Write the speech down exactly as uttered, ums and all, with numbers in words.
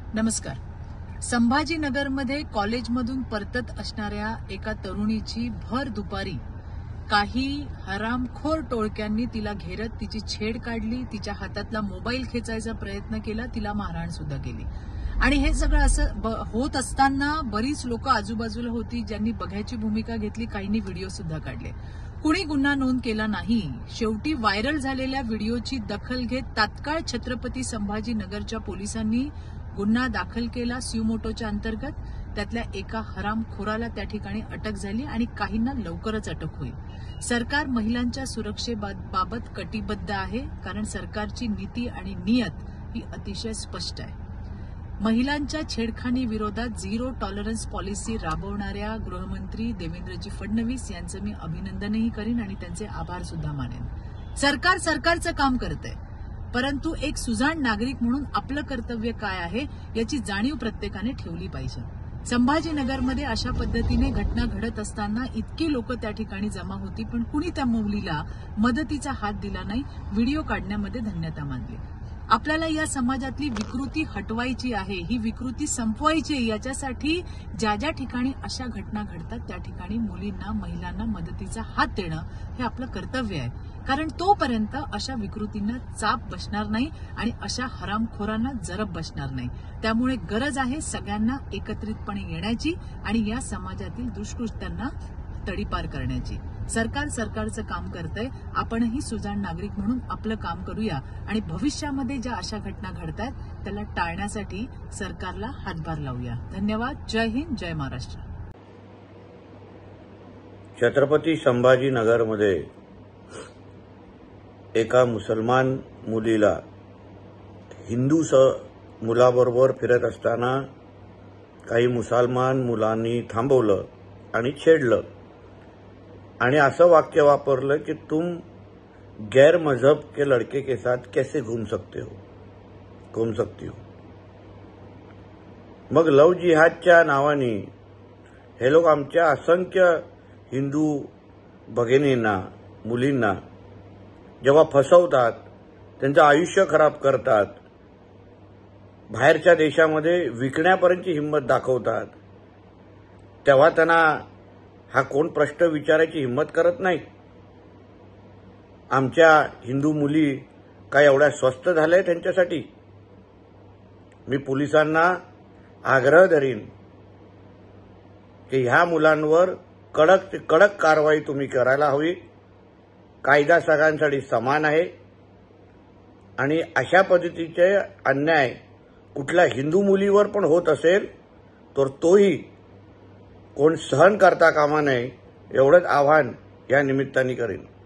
नमस्कार. संभाजीनगरमध्ये कॉलेजमधून परतत असणाऱ्या एका तरुणीची भर दुपारी काही हरामखोर टोळक्यांनी तिला घेरत तिची छेड काढली, तिच्या हातातला मोबाईल खेचायचा प्रयत्न केला, तिला मारहाण सुद्धा केली. आणि हे सगळं असं होत असताना बरीच लोक आजूबाजूला होती ज्यांनी बघायची भूमिका घेतली, काहींनी व्हिडिओ सुद्धा काढले. कुणी गुन्हा नोंद केला नाही. शेवटी व्हायरल झालेल्या व्हिडिओची दखल घेत तात्काळ छत्रपती संभाजीनगरच्या पोलिसांनी गुन्हा दाखल केला स्यूमोटोच्या अंतर्गत. त्यातल्या एका हरामखोराला त्या ठिकाणी अटक झाली आणि काहींना लवकरच अटक होईल. सरकार महिलांच्या सुरक्षेबाबत कटिबद्ध आहे, कारण सरकारची नीती आणि नियत ही अतिशय स्पष्ट आहे. महिलांच्या छेडखानी विरोधात झिरो टॉलरन्स पॉलिसी राबवणाऱ्या गृहमंत्री देवेंद्रजी फडणवीस यांचं मी अभिनंदनही करीन आणि त्यांचे आभार सुद्धा मानेन. सरकार सरकारचं काम करतंय, परंतु एक सुजाण नागरिक म्हणून आपलं कर्तव्य काय आहे याची जाणीव प्रत्येकाने ठेवली पाहिजे. संभाजीनगरमध्ये अशा पद्धतीने घटना घडत असताना इतकी लोक त्या ठिकाणी जमा होती, पण कुणी त्या मुलीला मदतीचा हात दिला नाही, व्हिडिओ काढण्यामध्ये धन्यता मानली. आपल्याला या समाजातली विकृती हटवायची आहे, ही विकृती संपवायची आहे. याच्यासाठी ज्या ज्या ठिकाणी अशा घटना घडतात त्या ठिकाणी मुलींना, महिलांना मदतीचा हात देणं हे आपलं कर्तव्य आहे. कारण तोपर्यंत अशा विकृतींना चाप बसणार नाही आणि अशा हरामखोरांना जरब बसणार नाही. त्यामुळे गरज आहे सगळ्यांना एकत्रितपणे येण्याची आणि या समाजातील दुष्कृत्यांना तडीपार करण्याची. सरकार सरकारचं काम करतंय, आपणही सुजाण नागरिक म्हणून आपलं काम करूया आणि भविष्यामध्ये ज्या अशा घटना घडतायत त्याला टाळण्यासाठी सरकारला हातभार लावूया. धन्यवाद. जय हिंद, जय महाराष्ट्र. छत्रपती संभाजीनगरमध्ये एका मुसलमान मुलीला हिंदू मुलाबरोबर फिरत असताना काही मुसलमान मुलांनी थांबवलं आणि छेडलं आणि असं वाक्य वापरलं की तुम गैर मजहब के लड़के के साथ कैसे घूम सकते हो घूम सकती हो. मग लव जिहादच्या नावाने हे लोक आमच्या असंख्य हिंदू भगिनींना, मुलींना जेव्हा फसवतात, त्यांचं आयुष्य खराब करतात, बाहेरच्या देशामध्ये विकण्यापर्यंतची हिंमत दाखवतात, तेव्हा त्यांना हा कोण प्रश्न विचारायची हिंमत करत नाही. आमच्या हिंदू मुली काय एवढ्या स्वस्त झाल्या त्यांच्यासाठी? मी पोलिसांना आग्रह धरीन की ह्या मुलांवर कडक कडक कारवाई तुम्ही करायला हवी. कायदा सगळ्यांसाठी समान आहे आणि अशा पद्धतीचे अन्याय कुठल्या हिंदू मुलीवर पण होत असेल तर तोही कोण सहन करता कामा नये, एवढंच आवाहन या निमित्ताने करेन.